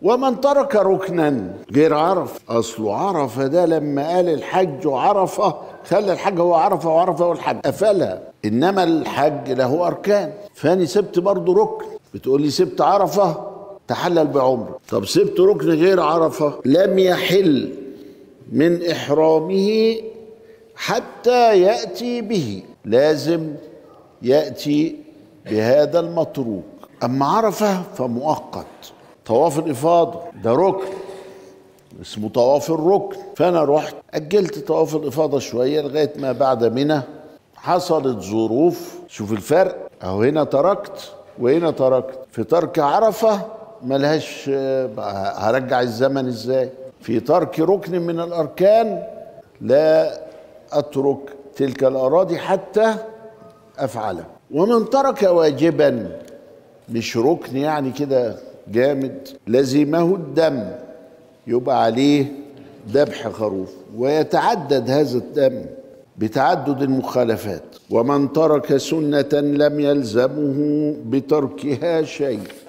ومن ترك ركنا غير عرفة، أصله عرفة ده لما قال الحج عرفة خلى الحج هو عرفة وعرفة والحج قفلها، إنما الحج له أركان. فأنا سبت برضه ركن، بتقول لي سبت عرفة تحلل بعمره، طب سبت ركن غير عرفة لم يحل من إحرامه حتى يأتي به، لازم يأتي بهذا المتروك. أما عرفة فمؤقت، طواف الإفاضة ده ركن اسمه طواف الركن، فأنا رحت أجلت طواف الإفاضة شوية لغاية ما بعد منى حصلت ظروف. شوف الفرق أهو، هنا تركت وهنا تركت. في ترك عرفة ملهاش، هرجع الزمن ازاي؟ في ترك ركن من الأركان لا أترك تلك الأراضي حتى أفعله. ومن ترك واجبا، مش ركن يعني كده جامد، لزمه الدم، يبقى عليه ذبح خروف، ويتعدد هذا الدم بتعدد المخالفات. ومن ترك سنة لم يلزمه بتركها شيء.